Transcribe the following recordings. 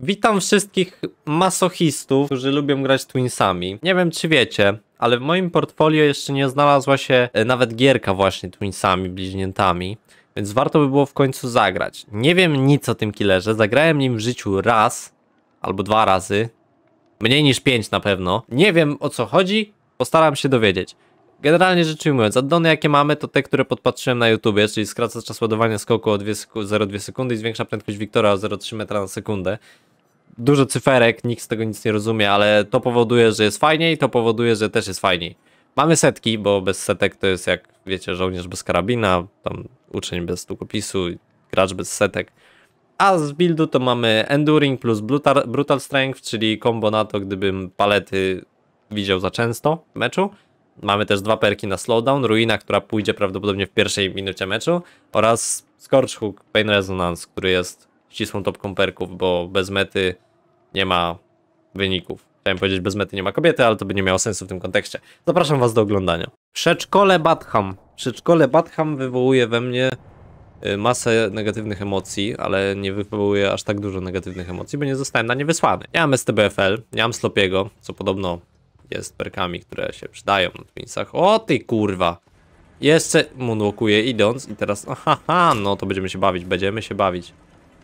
Witam wszystkich masochistów, którzy lubią grać Twinsami. Nie wiem, czy wiecie, ale w moim portfolio jeszcze nie znalazła się nawet gierka właśnie Twinsami, bliźniętami, więc warto by było w końcu zagrać. Nie wiem nic o tym killerze, zagrałem nim w życiu raz albo 2 razy, mniej niż 5 na pewno. Nie wiem, o co chodzi, postaram się dowiedzieć. Generalnie rzecz ujmując, addony jakie mamy to te, które podpatrzyłem na YouTubie, czyli skraca czas ładowania skoku o 0,2 sekundy i zwiększa prędkość Wiktora o 0,3 metra na sekundę. Dużo cyferek, nikt z tego nic nie rozumie, ale to powoduje, że jest fajniej, to powoduje, że też jest fajniej. Mamy setki, bo bez setek to jest jak, wiecie, żołnierz bez karabina, tam uczeń bez długopisu, gracz bez setek. A z buildu to mamy Enduring plus Brutal Strength, czyli combo na to, gdybym palety widział za często w meczu. Mamy też 2 perki na slowdown, Ruina, która pójdzie prawdopodobnie w pierwszej minucie meczu, oraz Scorch Hook Pain Resonance, który jest ścisłą topką perków, bo bez mety nie ma wyników. Chciałem powiedzieć, bez mety nie ma kobiety, ale to by nie miało sensu w tym kontekście. Zapraszam was do oglądania. Przedszkole Badham. Przedszkole Badham wywołuje we mnie masę negatywnych emocji, ale nie wywołuje aż tak dużo negatywnych emocji, bo nie zostałem na nie wysłany. Nie mam STBFL, nie mam Slopiego, co podobno jest perkami, które się przydają na Twinsach. O ty kurwa! Jeszcze moonwalkuję idąc i teraz... Aha, no to będziemy się bawić.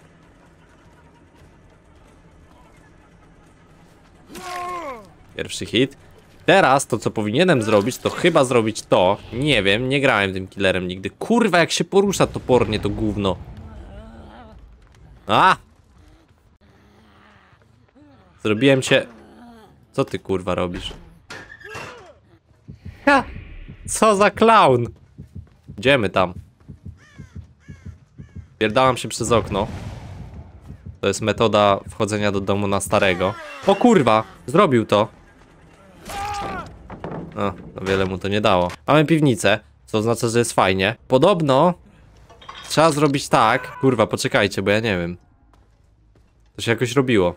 Pierwszy hit. Teraz to, co powinienem zrobić, to chyba zrobić to. Nie wiem, nie grałem tym killerem nigdy. Kurwa, jak się porusza topornie to gówno. A! Zrobiłem się... Co ty kurwa robisz? Ha! Co za clown! Idziemy tam. Pierdalam się przez okno. To jest metoda wchodzenia do domu na starego. O kurwa! Zrobił to. No wiele mu to nie dało. Mamy piwnicę, co oznacza, że jest fajnie. Podobno trzeba zrobić tak. Kurwa, poczekajcie, bo ja nie wiem. To się jakoś robiło.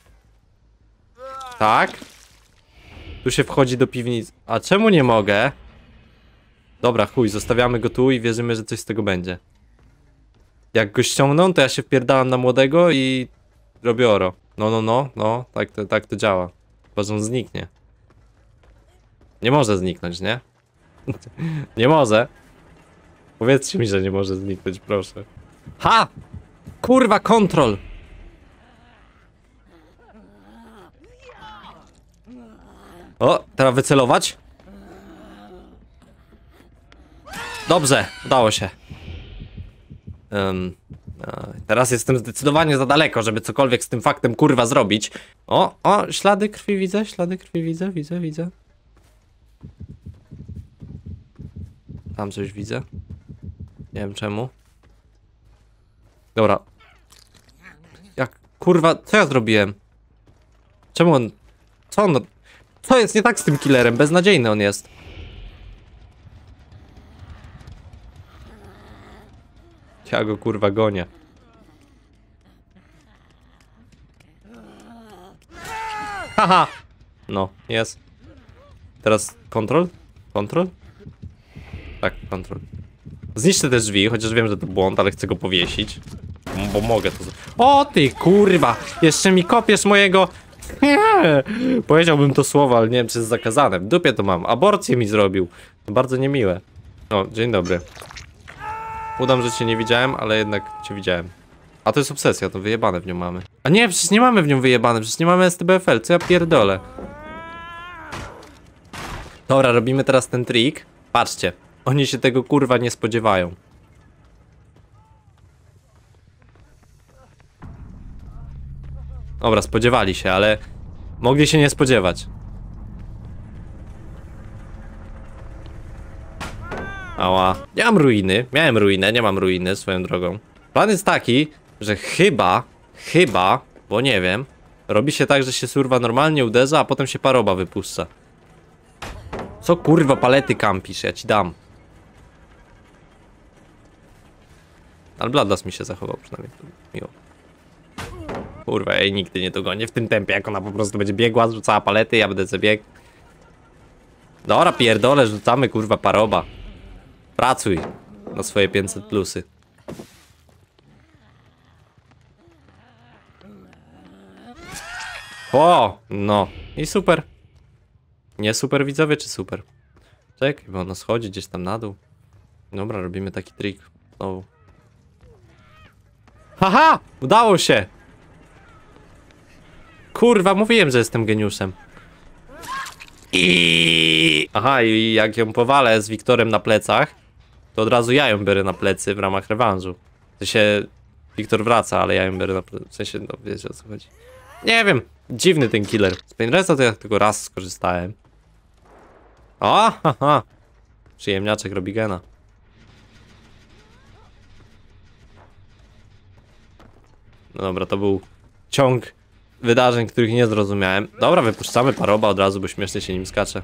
Tak? Tu się wchodzi do piwnicy. A czemu nie mogę? Dobra, chuj, zostawiamy go tu i wierzymy, że coś z tego będzie. Jak go ściągną, to ja się wpierdalam na młodego i robię oro. No, tak to działa. Chyba, że on zniknie. Nie może zniknąć, nie? Nie może. Powiedzcie mi, że nie może zniknąć, proszę. Ha! Kurwa, kontrol! O, teraz wycelować? Dobrze, udało się. Teraz jestem zdecydowanie za daleko, żeby cokolwiek z tym faktem kurwa zrobić. O, ślady krwi widzę, widzę. Tam coś widzę. Nie wiem czemu. Dobra. Jak, kurwa, co ja zrobiłem? Czemu on... Co jest nie tak z tym killerem? Beznadziejny on jest. Ja go kurwa gonię. Haha! No, jest. Teraz kontrol? Tak, kontrol. Zniszczę te drzwi, chociaż wiem, że to błąd, ale chcę go powiesić. Bo mogę to... O ty kurwa! Jeszcze mi kopiesz mojego... Powiedziałbym to słowo, ale nie wiem, czy jest zakazane. W dupie to mam. Aborcję mi zrobił. To bardzo niemiłe. O, dzień dobry. Udam, że cię nie widziałem, ale jednak cię widziałem. A to jest obsesja, to wyjebane w nią mamy. A nie, przecież nie mamy w nią wyjebane, przecież nie mamy STBFL, co ja pierdolę. Dobra, robimy teraz ten trik. Patrzcie, oni się tego kurwa nie spodziewają. Dobra, spodziewali się, ale mogli się nie spodziewać. Ała. Nie mam ruiny. Miałem ruinę, nie mam ruiny swoją drogą. Plan jest taki, że chyba, bo nie wiem, robi się tak, że się surwa normalnie uderza, a potem się paroba wypuszcza. Co kurwa palety kampisz? Ja ci dam. Ale Bloodlust mi się zachował przynajmniej. Miło. Kurwa, ja jej nigdy nie dogonię w tym tempie, jak ona po prostu będzie biegła, rzucała palety, ja będę sobie biegł. Dobra, pierdolę, rzucamy kurwa paroba. Pracuj na swoje 500 plusy. O, no. I super. Nie super, widzowie, czy super? Czekaj, bo ono schodzi gdzieś tam na dół. Dobra, robimy taki trik. Znowu. Haha! Udało się! Kurwa, mówiłem, że jestem geniuszem. Aha, i jak ją powalę z Wiktorem na plecach, to od razu ja ją biorę na plecy w ramach rewanżu. W sensie, Wiktor wraca, ale ja ją biorę na plecy. W sensie, no wiecie o co chodzi. Nie wiem, dziwny ten killer. Z Painresa to ja tylko raz skorzystałem. O, haha. Przyjemniaczek robi gena. No dobra, to był ciąg wydarzeń, których nie zrozumiałem. Dobra, wypuszczamy paroba od razu, bo śmiesznie się nim skacze.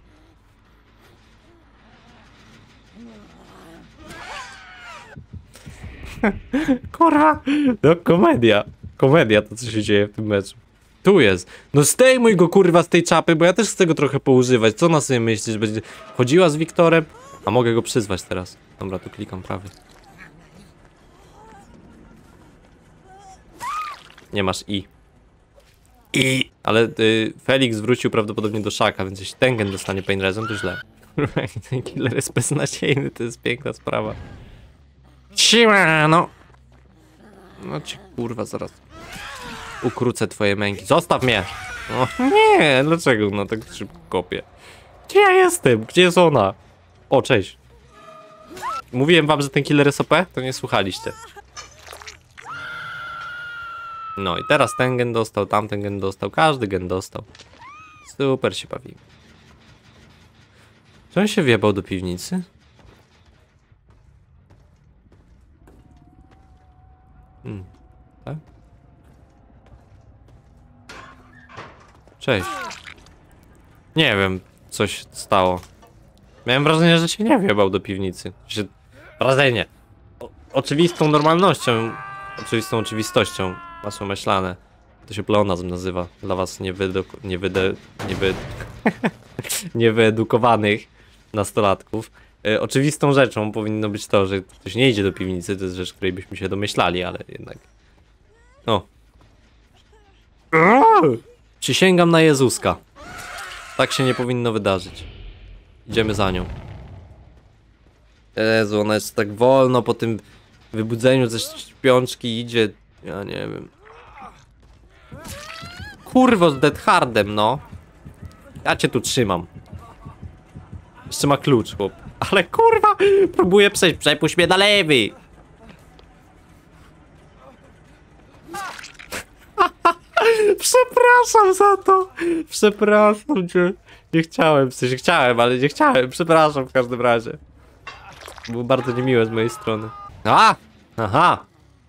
Kurwa, no komedia. Komedia to, co się dzieje w tym meczu. Tu jest. No zdejmuj go kurwa z tej czapy, bo ja też chcę go trochę poużywać. Co na sobie myślisz, będzie chodziła z Wiktorem? A mogę go przyzwać teraz. Dobra, tu klikam prawy. Nie masz I. Ale Felix wrócił prawdopodobnie do szaka, więc jeśli Tengen dostanie Painresem, to źle. Ten killer jest beznadziejny, to jest piękna sprawa. Siema, no. No ci kurwa zaraz ukrócę twoje męki. Zostaw mnie! O, nie, dlaczego no tak szybko kopię? Gdzie ja jestem? Gdzie jest ona? O, cześć. Mówiłem wam, że ten killer jest OP? To nie słuchaliście. No i teraz ten gen dostał, tamten gen dostał, każdy gen dostał. Super się bawimy. Czy on się wjebał do piwnicy? Tak? Cześć. Nie wiem, co się stało. Miałem wrażenie, że się nie wjebał do piwnicy. Wrażenie. Oczywistą normalnością, oczywistą oczywistością. Masło myślane. To się pleonazm nazywa. Dla was niewyedukowanych nastolatków. Oczywistą rzeczą powinno być to, że ktoś nie idzie do piwnicy. To jest rzecz, której byśmy się domyślali, ale jednak... O. Przysięgam na Jezuska. Tak się nie powinno wydarzyć. Idziemy za nią. Jezu, ona jest tak wolno po tym wybudzeniu ze śpiączki idzie. Ja nie wiem. Kurwo z Dead Hardem, no. Ja cię tu trzymam. Jeszcze ma klucz, chłop. Ale kurwa, próbuję przejść, przepuść mnie na lewy. Przepraszam za to. Przepraszam cię. Nie chciałem, w sensie chciałem, ale nie chciałem. Przepraszam w każdym razie. Było bardzo niemiłe z mojej strony. A! Aha!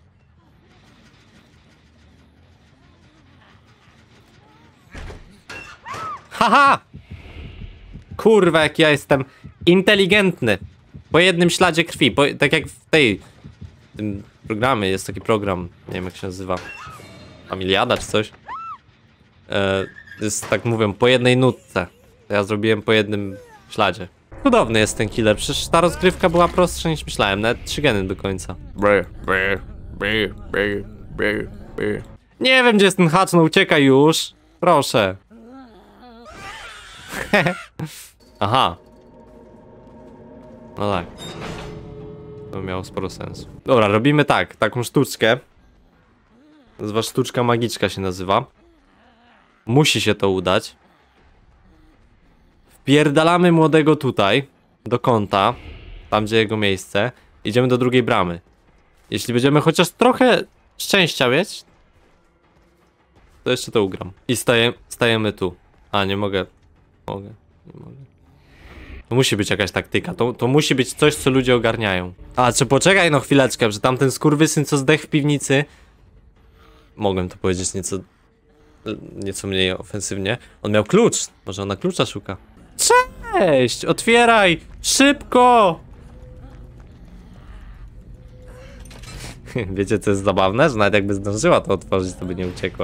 Haha! Kurwa, jak ja jestem inteligentny. Po jednym śladzie krwi. Tak jak w tym programie jest taki program. Nie wiem jak się nazywa. Familiada czy coś. Jest tak mówią, po jednej nutce. To ja zrobiłem po jednym śladzie. Cudowny jest ten killer. Przecież ta rozgrywka była prostsza niż myślałem. Nawet 3 geny do końca. Nie wiem gdzie jest ten hacz, no uciekaj już. Proszę. Aha. No tak. To miało sporo sensu. Dobra, robimy tak. Taką sztuczkę. Nazywa sztuczka magiczka się nazywa. Musi się to udać. Wpierdalamy młodego tutaj. Do kąta. Tam gdzie jego miejsce. Idziemy do drugiej bramy. Jeśli będziemy chociaż trochę szczęścia mieć, to jeszcze to ugram. I stajemy tu. A, nie mogę. Nie mogę. To musi być jakaś taktyka. To musi być coś, co ludzie ogarniają. A, czy poczekaj no chwileczkę, że tamten skurwysyn, co zdechł w piwnicy. Mogłem to powiedzieć nieco mniej ofensywnie. On miał klucz. Może ona klucza szuka. Cześć! Otwieraj! Szybko! Wiecie co jest zabawne? Że nawet jakby zdążyła to otworzyć, to by nie uciekła.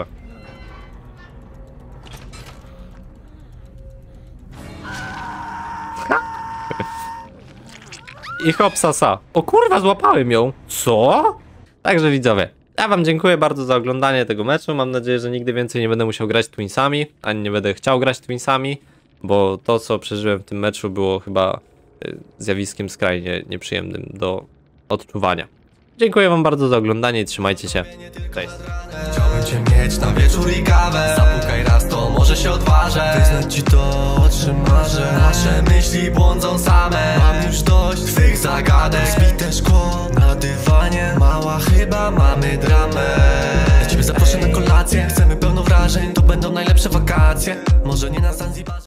I hop sasa. O kurwa, złapałem ją. Co? Także widzowie, Ja wam dziękuję bardzo za oglądanie tego meczu. Mam nadzieję, że nigdy więcej nie będę musiał grać Twinsami, ani nie będę chciał grać Twinsami, bo to, co przeżyłem w tym meczu, było chyba zjawiskiem skrajnie nieprzyjemnym do odczuwania. Dziękuję wam bardzo za oglądanie i trzymajcie się. Cześć. Chciałbym cię mieć na wieczór i kawę. Zapukaj raz, to może się odważę wyznać ci to, o czym marzę. Nasze myśli błądzą same. Mam już dość twych zagadek. Zbite szkło na dywanie. Mała, chyba mamy dramę. Ja ciebie zaproszę na kolację. Chcemy pełno wrażeń, to będą najlepsze wakacje. Może nie na Zanzibarze.